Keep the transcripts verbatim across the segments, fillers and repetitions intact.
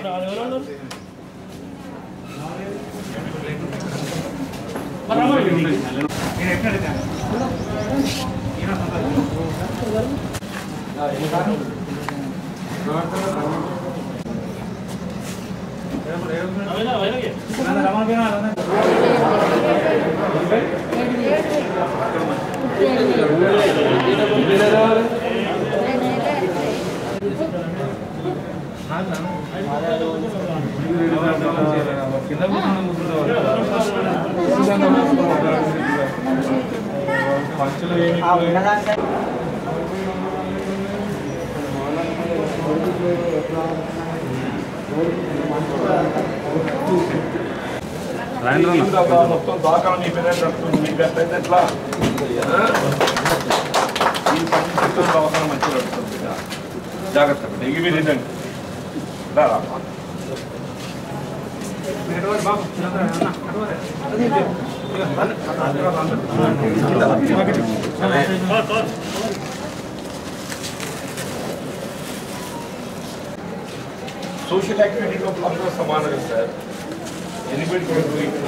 మొత్తం దాకా మీ పేరే నడుస్తుంది. మీకు ఎట్లయితే ఎట్లా ఈ పని దవాఖాన మంచిగా నడుస్తుంది. జాగ్రత్తగా దిగి మీరు ఇదండి రారా सोशल एक्टिविटी को अपना समान रहता है anybody can do it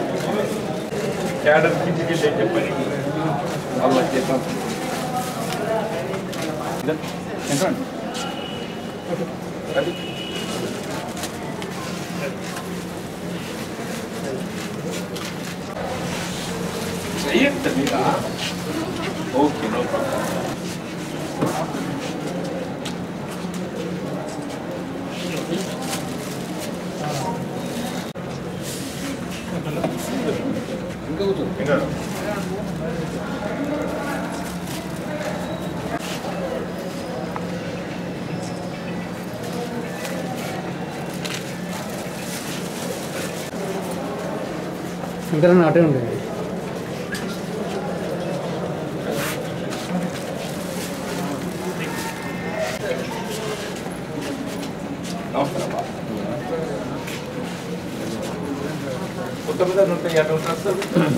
cadre की जगह लेके पड़ी अल्लाह के साथ इधर एंट्रन सही है तरीका okay no problem Enggak. Enggak ada yang ada. Untuk kita nanti ya dong transfer.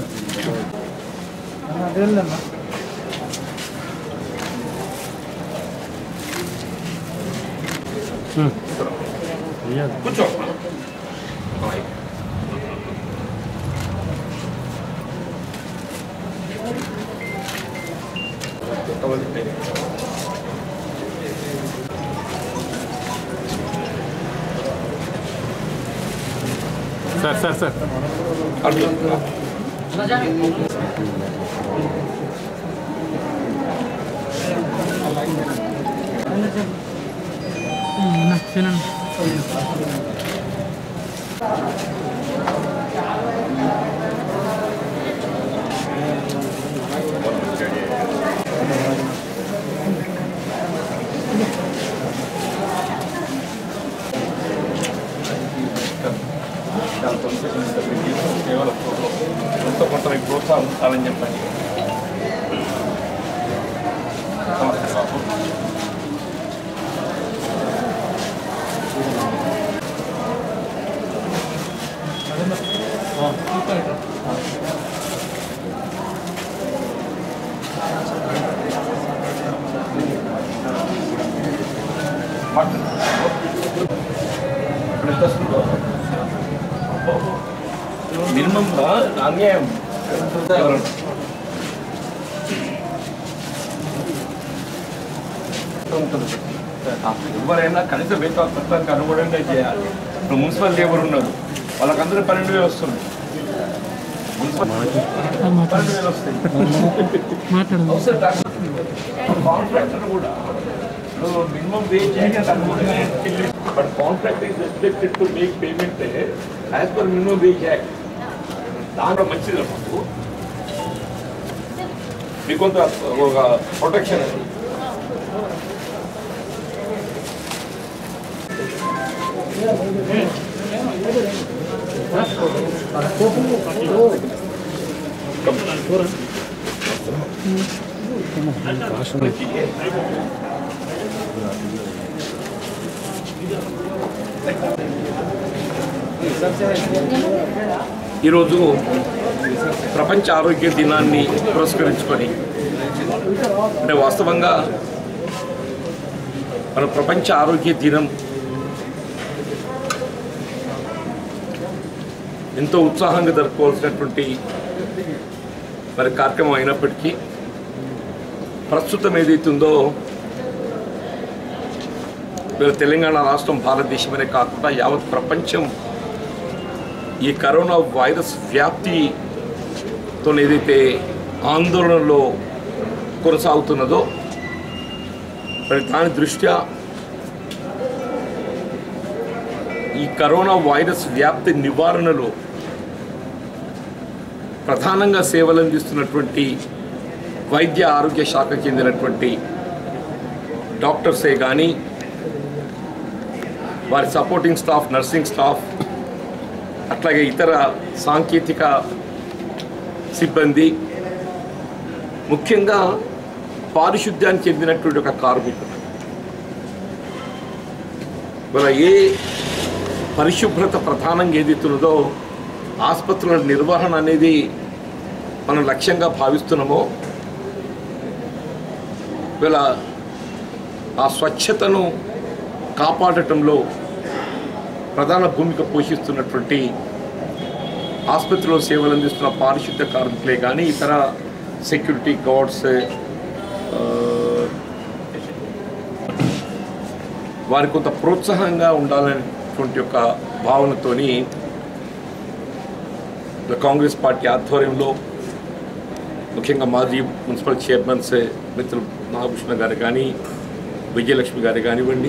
Ada lama. Hmm. Iya. Kucok. Baik. Kawal kita. Sir, sir, sir. Arjun. Nah, sini. Untuk kontrak berusaha saling nyampe. Minimum lah, angin. ఎవరైనా కనీస వేతన పత్రానికి అనుగుణంగా చేయాలి. ఇప్పుడు municipal labour ఉన్నారు, వాళ్ళకందరూ పన్నెండు వేలు వస్తుంది. మున్సిపల్ పన్నెండు వేలు వస్తాయి. కాంట్రాక్టర్ కూడా మినిమం వేజ్ అనుగుణంగా, but contract is expected to make payment as per minimum wage act. దాంట్లో మంచిది మాకు, మీకు కొంత ఒక ప్రొటెక్షన్ అది. ఈరోజు ప్రపంచ ఆరోగ్య దినాన్ని పురస్కరించుకొని, అంటే వాస్తవంగా మన ప్రపంచ ఆరోగ్య దినం ఎంతో ఉత్సాహంగా జరుపుకోవాల్సినటువంటి మరి కార్యక్రమం అయినప్పటికీ ప్రస్తుతం ఏదైతుందో వీళ్ళ తెలంగాణ రాష్ట్రం భారతదేశమనే కాకుండా యావత్ ప్రపంచం ఈ కరోనా వైరస్ వ్యాప్తితో ఏదైతే ఆందోళనలో కొనసాగుతున్నదో మరి దాని దృష్ట్యా ఈ కరోనా వైరస్ వ్యాప్తి నివారణలో ప్రధానంగా సేవలు అందిస్తున్నటువంటి వైద్య ఆరోగ్య శాఖకు చెందినటువంటి డాక్టర్సే కానీ వారి సపోర్టింగ్ స్టాఫ్, నర్సింగ్ స్టాఫ్, అట్లాగే ఇతర సాంకేతిక సిబ్బంది, ముఖ్యంగా పారిశుద్ధ్యానికి చెందినటువంటి ఒక కార్మికుడు మన ఏ పరిశుభ్రత ప్రధానంగా ఏదైతున్నదో ఆసుపత్రుల నిర్వహణ అనేది మనం లక్ష్యంగా భావిస్తున్నామో వీళ్ళ ఆ స్వచ్ఛతను కాపాడటంలో ప్రధాన భూమిక పోషిస్తున్నటువంటి ఆసుపత్రిలో సేవలు అందిస్తున్న పారిశుద్ధ్య కార్మికులే కానీ ఇతర సెక్యూరిటీ గార్డ్స్ వారికి కొంత ప్రోత్సాహంగా ఉండాలనేటువంటి ఒక భావనతోని కాంగ్రెస్ పార్టీ ఆధ్వర్యంలో ముఖ్యంగా మాజీ మున్సిపల్ చైర్మన్స్ మిత్రులు నాగభూషణ గారు కానీ విజయలక్ష్మి గారు కానివ్వండి,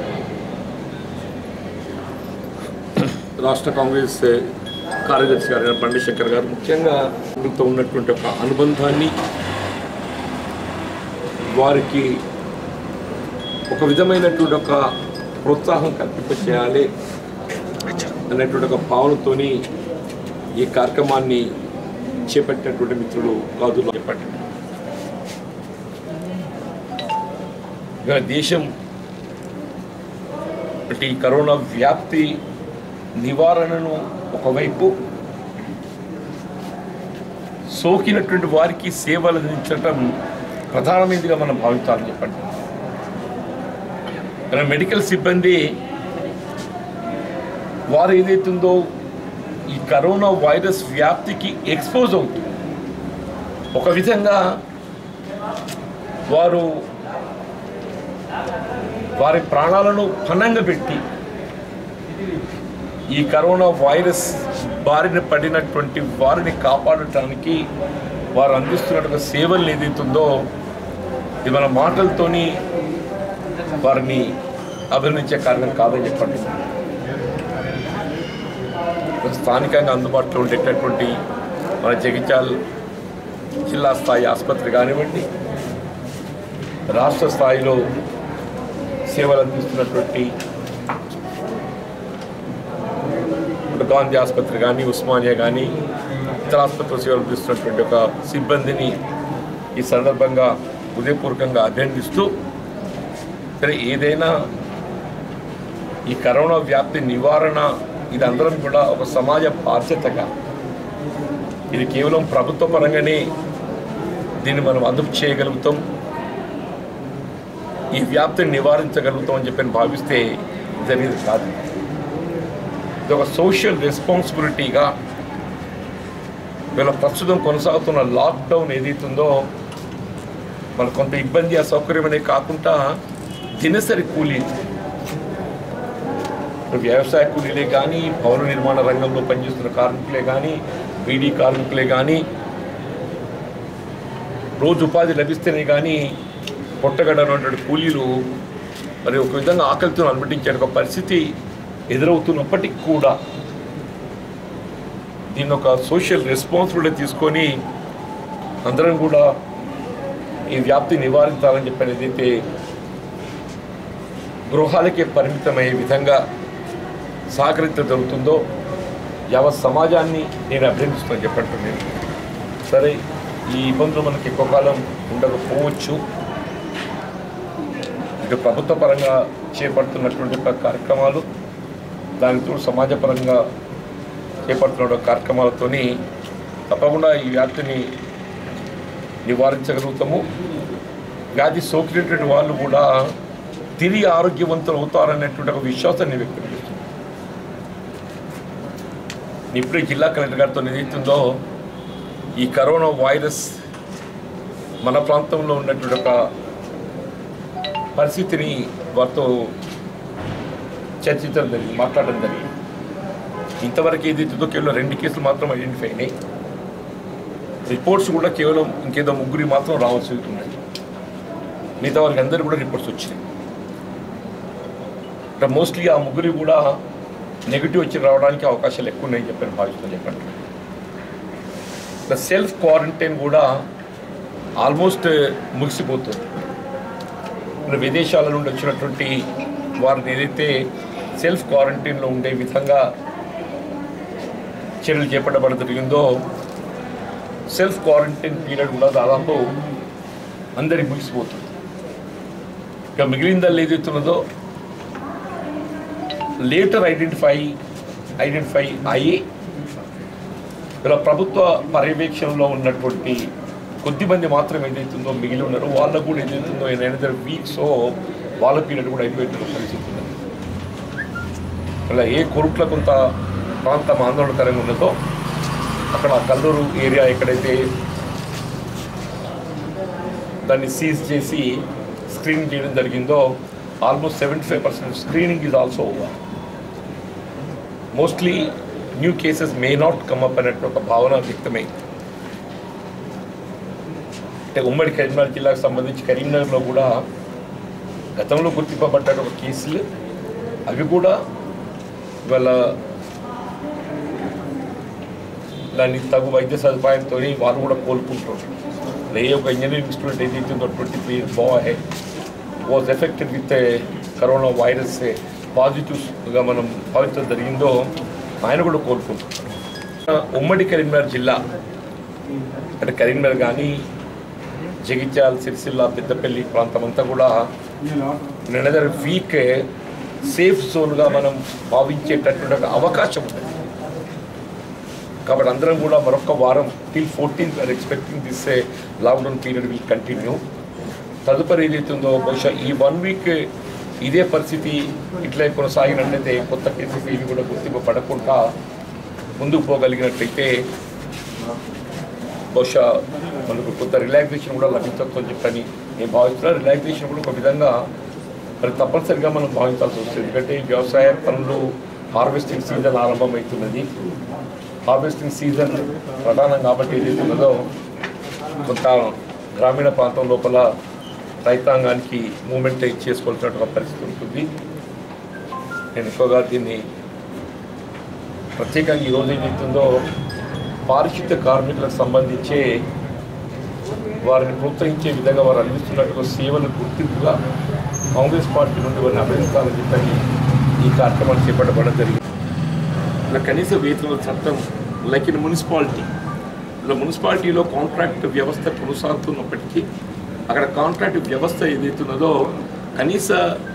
రాష్ట్ర కాంగ్రెస్ కార్యదర్శి గారు బండి శంకర్ గారు ముఖ్యంగా వీళ్ళతో ఉన్నటువంటి ఒక అనుబంధాన్ని వారికి ఒక విధమైనటువంటి ఒక ప్రోత్సాహం కల్పింపచేయాలి అనేటువంటి ఒక భావనతోని ఈ కార్యక్రమాన్ని చేపట్టినటువంటి మిత్రులు కాదు చెప్పండి. ఇక దేశం అంటే ఈ కరోనా వ్యాప్తి నివారణను ఒకవైపు, సోకినటువంటి వారికి సేవలు అందించడం ప్రధానమైనదిగా మనం భావించాలని చెప్పండి. మన మెడికల్ సిబ్బంది వారు ఏదైతుందో ఈ కరోనా వైరస్ వ్యాప్తికి ఎక్స్పోజ్ అవుతుంది. ఒక విధంగా వారు వారి ప్రాణాలను పణంగా పెట్టి ఈ కరోనా వైరస్ బారిన పడినటువంటి వారిని కాపాడటానికి వారు అందిస్తున్న సేవలు ఏదైతుందో ఇది మన మాటలతోని వారిని అభినందించే కారణం కాదని చెప్పండి. స్థానికంగా అందుబాటులో ఉండేటటువంటి మన జగిత్యాల జిల్లా స్థాయి ఆసుపత్రి కానివ్వండి, రాష్ట్ర స్థాయిలో సేవలు అందిస్తున్నటువంటి గాంధీ ఆసుపత్రి కానీ, ఉస్మానియా కానీ, ఇతర ఆసుపత్రుల సేవలు అందిస్తున్నటువంటి ఒక సిబ్బందిని ఈ సందర్భంగా హృదయపూర్వకంగా అభినందిస్తూ, సరే ఏదైనా ఈ కరోనా వ్యాప్తి నివారణ ఇది అందరం కూడా ఒక సమాజ బాధ్యతగా, ఇది కేవలం ప్రభుత్వ పరంగానే దీన్ని మనం అదుపు చేయగలుగుతాం, ఈ వ్యాప్తిని నివారించగలుగుతాం అని చెప్పి భావిస్తే జరిగేది కాదు. ఇది ఒక సోషల్ రెస్పాన్సిబిలిటీగా వీళ్ళ ప్రస్తుతం కొనసాగుతున్న లాక్డౌన్ ఏదైతుందో మనకు కొంత ఇబ్బంది అసౌకర్యం అనే కాకుండా దినసరి కూలీ, వ్యవసాయ కూలీలే కానీ, భవన నిర్మాణ రంగంలో పనిచేస్తున్న కార్మికులే కానీ, బీడీ కార్మికులే కానీ, రోజు ఉపాధి లభిస్తేనే కానీ పొట్టగడనటువంటి కూలీలు మరి ఒక విధంగా ఆకలితో అనుమతించే ఒక పరిస్థితి ఎదురవుతున్నప్పటికీ కూడా దీన్ని ఒక సోషల్ రెస్పాన్సిబిలిటీ తీసుకొని అందరం కూడా ఈ వ్యాప్తి నివారించాలని చెప్పి ఏదైతే గృహాలకే పరిమితమయ్యే విధంగా సహకరించడం జరుగుతుందో యావత్ సమాజాన్ని నేను అభినందిస్తున్నాను చెప్పంటున్నాను. సరే ఈ ఇబ్బందులు మనకి ఎక్కువ కాలం ఉండకపోవచ్చు, ఇక ప్రభుత్వ పరంగా చేపడుతున్నటువంటి కార్యక్రమాలు దానితో సమాజపరంగా చేపడుతున్న కార్యక్రమాలతో తప్పకుండా ఈ వ్యాప్తిని నివారించగలుగుతాము. వ్యాధి సోకినటువంటి వాళ్ళు కూడా తిరిగి ఆరోగ్యవంతులు అవుతారనేటువంటి ఒక విశ్వాసాన్ని వ్యక్తం చేస్తుంది. ఇప్పుడే జిల్లా కలెక్టర్ గారితో ఏదైతుందో ఈ కరోనా వైరస్ మన ప్రాంతంలో ఉన్నటువంటి ఒక పరిస్థితిని వారితో చర్చించడం జరిగింది, మాట్లాడడం జరిగింది. ఇంతవరకు ఏదైతుందో కేవలం రెండు కేసులు మాత్రం ఐడెంటిఫై అయినాయి. రిపోర్ట్స్ కూడా కేవలం ఇంకేదో ముగ్గురి మాత్రం రావాల్సి ఉన్నాయి. మిగతా వారికి అందరూ కూడా రిపోర్ట్స్ వచ్చినాయి. మోస్ట్లీ ఆ ముగ్గురి కూడా నెగిటివ్ వచ్చి రావడానికి అవకాశాలు ఎక్కువ ఉన్నాయని చెప్పాను భావిస్తున్నాను. చెప్పండి, సెల్ఫ్ క్వారంటైన్ కూడా ఆల్మోస్ట్ ముగిసిపోతుంది. విదేశాల నుండి వచ్చినటువంటి వారిని ఏదైతే సెల్ఫ్ క్వారంటైన్లో ఉండే విధంగా చర్యలు చేపట్టబడ జరిగిందో సెల్ఫ్ క్వారంటైన్ పీరియడ్ కూడా దాదాపు అందరికి ముగిసిపోతుంది. ఇక మిగిలిందల్లా ఏదైతున్నదో లేటర్ ఐడెంటిఫై ఐడెంటిఫై అయ్యి ఇలా ప్రభుత్వ పర్యవేక్షణలో ఉన్నటువంటి కొద్దిమంది మాత్రం ఏదైతుందో మిగిలి ఉన్నారో వాళ్ళకు కూడా ఏదైతుందో ఎనదర్ వీక్స్ వాళ్ళ పీరియడ్ కూడా అయిపోయేటువంటి పరిస్థితి ఉన్నది. ఇలా ఏ కోరుట్ల కొంత ప్రాంతం ఆందోళనకరంగా ఉన్నదో అక్కడ కల్లూరు ఏరియా ఎక్కడైతే దాన్ని సీజ్ చేసి స్క్రీనింగ్ చేయడం జరిగిందో almost seventy five percent screening is also over. Mostly new cases may not come up అన్నట్టు ఒక భావన వ్యక్తమైంది. అంటే ఉమ్మడి కరీంనగర్ జిల్లాకు సంబంధించి కరీంనగర్లో కూడా గతంలో గుర్తింపబడ్డ ఒక కేసులు అవి కూడా ఇవాళ దాన్ని తగు వైద్య సదుపాయంతో వాళ్ళు కూడా కోలుకుంటారు. ఏ ఒక ఇంజనీరింగ్ స్టూడెంట్ ఏదైతుందో twenty three years boy was affected with corona virus పాజిటివ్స్గా మనం భావించడం జరిగిందో ఆయన కూడా కోలుకుంటున్నారు. ఉమ్మడి కరీంనగర్ జిల్లా అంటే కరీంనగర్ కానీ జగిత్యాల, సిరిసిల్ల, పెద్దపల్లి ప్రాంతం అంతా కూడా నెనదర్ వీక్ సేఫ్ జోన్గా మనం భావించేటటువంటి అవకాశం ఉంటుంది. కాబట్టి అందరం కూడా మరొక వారం till fourteenth are expecting this lockdown period will continue. తదుపరి ఏదైతుందో బహుశా ఈ వన్ వీక్ ఇదే పరిస్థితి ఇట్లా కొనసాగినట్లయితే కొత్త కేసెస్ ఇవి కూడా గుర్తింపు పడకుండా ముందుకు పోగలిగినట్లయితే బహుశా మనకు కొంత రిలాక్సేషన్ కూడా లభించవచ్చని చెప్పని నేను భావిస్తున్నాను. రిలాక్సేషన్ కూడా ఒక విధంగా మరి తప్పనిసరిగా మనం భావించాల్సి వస్తుంది. ఎందుకంటే వ్యవసాయ పనులు హార్వెస్టింగ్ సీజన్ ఆరంభమవుతున్నది. హార్వెస్టింగ్ సీజన్ ప్రధానం కాబట్టి ఏదైతున్నదో కొంత గ్రామీణ ప్రాంతం లోపల రైతాంగానికి మూమెంట్ చేసుకోవాల్సిన పరిస్థితి ఉంటుంది. నేను ఎక్కువగా దీన్ని ప్రత్యేకంగా ఈరోజు ఏదైతుందో పారిశుద్ధ్య కార్మికులకు సంబంధించే వారిని ప్రోత్సహించే విధంగా వారు అందిస్తున్నటువంటి సేవలు గుర్తింపుగా కాంగ్రెస్ పార్టీ నుండి వారిని అభినందించాలని చెప్పని ఈ కార్యక్రమాన్ని చేపట్టబడడం జరిగింది. ఇలా కనీస వేతనాల చట్టం లైక్ ఇన్ మున్సిపాలిటీ ఇలా మున్సిపాలిటీలో కాంట్రాక్ట్ వ్యవస్థ కొనసాగుతున్నప్పటికీ అక్కడ కాంట్రాక్ట్ వ్యవస్థ ఏదైతున్నదో కనీస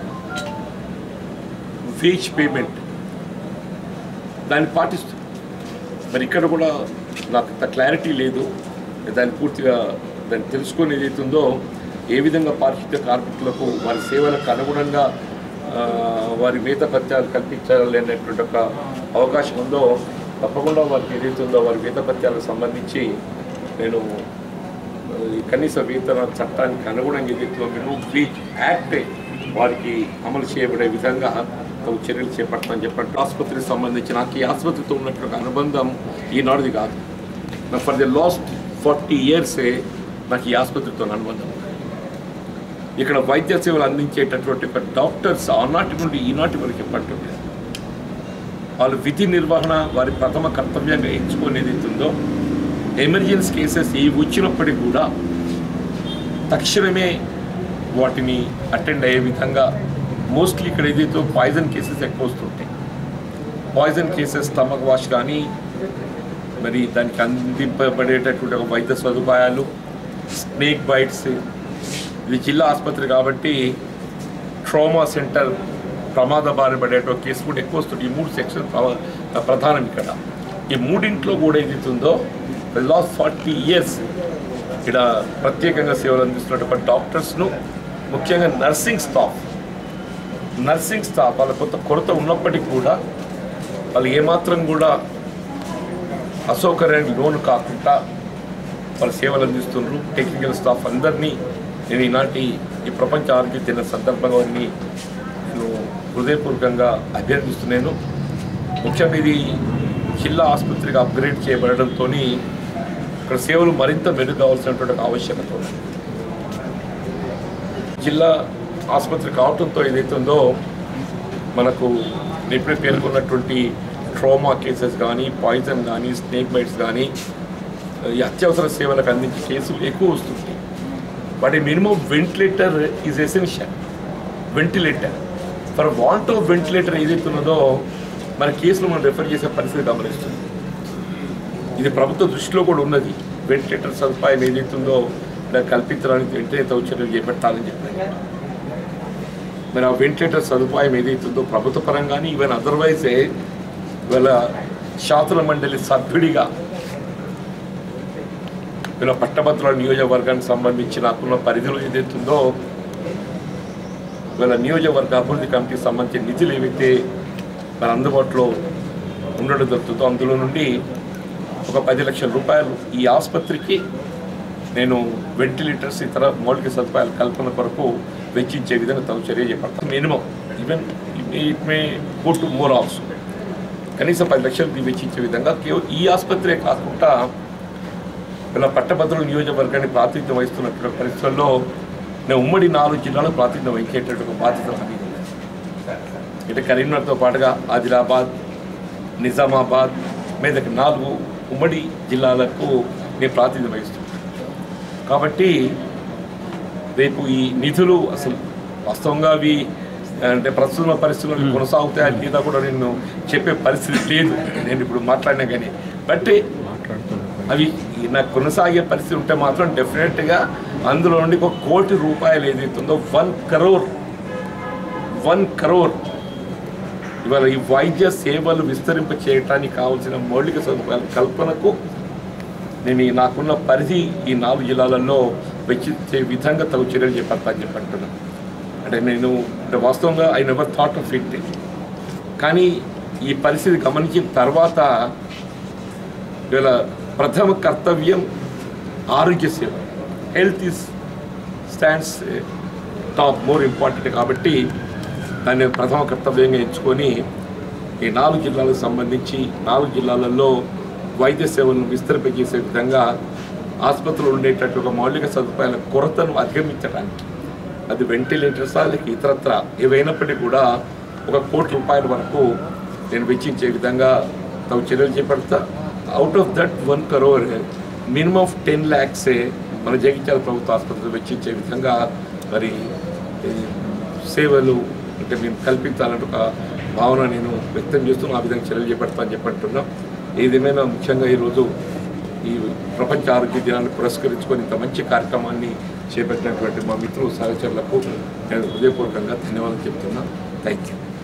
వేజ్ పేమెంట్ దాన్ని పాటిస్తుంది. మరి ఇక్కడ కూడా నాకు అంత క్లారిటీ లేదు. దాన్ని పూర్తిగా దాన్ని తెలుసుకొని ఏదైతుందో ఏ విధంగా పారిశుద్ధ్య కార్మికులకు వారి సేవలకు అనుగుణంగా వారి వేత భత్యాలు కల్పించాలి అనేటువంటి ఒక అవకాశం ఉందో తప్పకుండా వారికి ఏదైతుందో వారి వేత భత్యాలకు సంబంధించి నేను కనీస వేతన చట్టానికి అనుగుణంగా ఏదైతుందో మినిమం వేజ్ యాక్ట్ వారికి అమలు చేయబడే విధంగా చర్యలు చేపడతామని చెప్పండి. ఆసుపత్రికి సంబంధించి నాకు ఈ ఆసుపత్రితో ఉన్నటువంటి అనుబంధం ఈనాడుది కాదు. నాకు ఫర్ ది లాస్ట్ ఫార్టీ ఇయర్సే నాకు ఈ ఆసుపత్రితో అనుబంధం. ఇక్కడ వైద్య సేవలు అందించేటటువంటి ఒక డాక్టర్స్ ఆనాటి నుండి ఈనాటి వరకు చెప్పండి వాళ్ళు విధి నిర్వహణ వారి ప్రథమ కర్తవ్యంగా ఎంచుకునేది ఉందో ఎమర్జెన్సీ కేసెస్ ఏ వచ్చినప్పటికీ కూడా తక్షణమే వాటిని అటెండ్ అయ్యే విధంగా మోస్ట్లీ ఇక్కడ ఏదైతే పాయిజన్ కేసెస్ ఎక్కువ వస్తుంటాయి. పాయిజన్ కేసెస్ స్టమక్ వాష్ కానీ మరి దానికి అందింపబడేటటువంటి ఒక వైద్య సదుపాయాలు స్నేక్ బైట్స్ ఇది జిల్లా ఆసుపత్రి కాబట్టి ట్రామా సెంటర్ ప్రమాద బారి పడేటువంటి కేసు కూడా ఎక్కువ వస్తుంది. ఈ మూడు సెక్షన్ ప్రధానం ఇక్కడ. ఈ మూడింట్లో కూడా ఏదైతుందో లాస్ట్ ఫార్టీ ఇయర్స్ ఇక్కడ ప్రత్యేకంగా సేవలు అందిస్తున్నటువంటి డాక్టర్స్ను ముఖ్యంగా నర్సింగ్ స్టాఫ్ నర్సింగ్ స్టాఫ్ వాళ్ళ కొంత కొరత ఉన్నప్పటికీ కూడా వాళ్ళు ఏమాత్రం కూడా అసౌకర్యానికి లోను కాకుండా వాళ్ళ సేవలు అందిస్తున్నారు. టెక్నికల్ స్టాఫ్ అందరినీ నేను ఈనాటి ఈ ప్రపంచ ఆరోగ్య దిన సందర్భంగా వారిని నేను హృదయపూర్వకంగా అభ్యర్థిస్తున్నాను. ముఖ్యంగా ఇది జిల్లా ఆసుపత్రిగా అప్గ్రేడ్ చేయబడడంతో ఇక్కడ సేవలు మరింత మెరుగు కావాల్సినటువంటి ఆవశ్యకత ఉంది. జిల్లా ఆసుపత్రి కావడంతో ఏదైతుందో మనకు ఇప్పుడే పేర్కొన్నటువంటి ట్రామా కేసెస్ కానీ, పాయిజన్ కానీ, స్నేక్ బైట్స్ కానీ, ఈ అత్యవసర సేవలకు అందించే కేసులు ఎక్కువ వస్తుంది. బట్ ఈ minimum ventilator is essential. Ventilator for want of ventilator ఏదైతున్నదో మన కేసులు మనం రెఫర్ చేసే పరిస్థితి గమనిస్తుంది. ఇది ప్రభుత్వ దృష్టిలో కూడా ఉన్నది. వెంటిలేటర్ సదుపాయం ఏదైతుందో దాన్ని కల్పించడానికి వెంటనే చర్యలు చేపట్టాలని చెప్పారు. మరి ఆ వెంటిలేటర్ సదుపాయం ఏదైతుందో ప్రభుత్వ పరంగానే ఈవెన్ అదర్వైజే ఇవాళ శాసన మండలి సభ్యుడిగా ఇలా పట్టభద్రుల నియోజకవర్గానికి సంబంధించి నాకున్న పరిధిలో ఏదైతుందో ఇవాళ నియోజకవర్గ అభివృద్ధి కమిటీకి సంబంధించిన నిధులు ఏవైతే మన అందుబాటులో ఉండడం జరుగుతుందో అందులో నుండి ఒక పది లక్షల రూపాయలు ఈ ఆసుపత్రికి నేను వెంటిలేటర్స్ ఇతర మౌలిక సదుపాయాల కల్పన కొరకు వెచ్చించే విధంగా తగు చర్య చేపడతాను. Minimum even it may go to more also కనీసం పది లక్షలు వెచ్చించే విధంగా కేవలం ఈ ఆసుపత్రే కాకుండా ఇలా పట్టభద్రుల నియోజకవర్గాన్ని ప్రాతినిధ్యం వహిస్తున్నటువంటి పరిస్థితుల్లో నేను ఉమ్మడి నాలుగు జిల్లాలకు ప్రాతినిధ్యం వహించేటటువంటి బాధ్యత నాకు ఉంది. ఇటు కరీంనగర్తో పాటుగా ఆదిలాబాద్, నిజామాబాద్, మెదక్ నాలుగు ఉమ్మడి జిల్లాలకు నేను ప్రాతినిధ్యం వహిస్తున్నాను. కాబట్టి రేపు ఈ నిధులు అసలు వాస్తవంగా అవి అంటే ప్రస్తుత పరిస్థితుల్లో కొనసాగుతాయి లేదా కూడా నేను చెప్పే పరిస్థితి లేదు. నేను ఇప్పుడు మాట్లాడినా కానీ బట్ అవి నాకు కొనసాగే పరిస్థితి ఉంటే మాత్రం డెఫినెట్గా అందులో నుండి ఒక కోటి రూపాయలు ఏదైతుందో వన్ కరోర్ వన్ కరోర్ ఇవాళ ఈ వైద్య సేవలు విస్తరింప చేయడానికి కావాల్సిన మౌలిక సదుపాయాల కల్పనకు నేను నాకున్న పరిధి ఈ నాలుగు జిల్లాలలో వెచ్చించే విధంగా తగు చర్యలు చేపడతాను చెప్పంటున్నాను. అంటే నేను అంటే వాస్తవంగా I never thought of it. కానీ ఈ పరిస్థితి గమనించిన తర్వాత ఇవాళ ప్రథమ కర్తవ్యం ఆరోగ్య సేవ, health is stands top more important. కాబట్టి దాన్ని ప్రథమ కర్తవ్యంగా ఎంచుకొని ఈ నాలుగు జిల్లాలకు సంబంధించి నాలుగు జిల్లాలలో వైద్య సేవలను విస్తరింపజేసే విధంగా ఆసుపత్రులు ఉండేటట్టు ఒక మౌలిక సదుపాయాల కొరతను అధిగమించడానికి అది వెంటిలేటర్సా లేక ఇతరత్ర ఏవైనప్పటికీ కూడా ఒక కోటి రూపాయల వరకు నేను వెచ్చించే విధంగా తగు చర్యలు చేపడతా. Out of that one crore minimum of ten ల్యాక్సే మన జగిత్యాల ప్రభుత్వ ఆసుపత్రిలో వెచ్చించే విధంగా మరి సేవలు అంటే మేము కల్పించాలంటే ఒక భావన నేను వ్యక్తం చేస్తూ ఆ విధంగా చర్యలు చేపడతా అని చెప్పంటున్నాం. ఏదేమైనా ముఖ్యంగా ఈరోజు ఈ ప్రపంచ ఆరోగ్య దినాన్ని పురస్కరించుకొని ఇంత మంచి కార్యక్రమాన్ని చేపట్టినటువంటి మా మిత్రులు సహచరులకు నేను హృదయపూర్వకంగా ధన్యవాదాలు చెప్తున్నా. Thank you.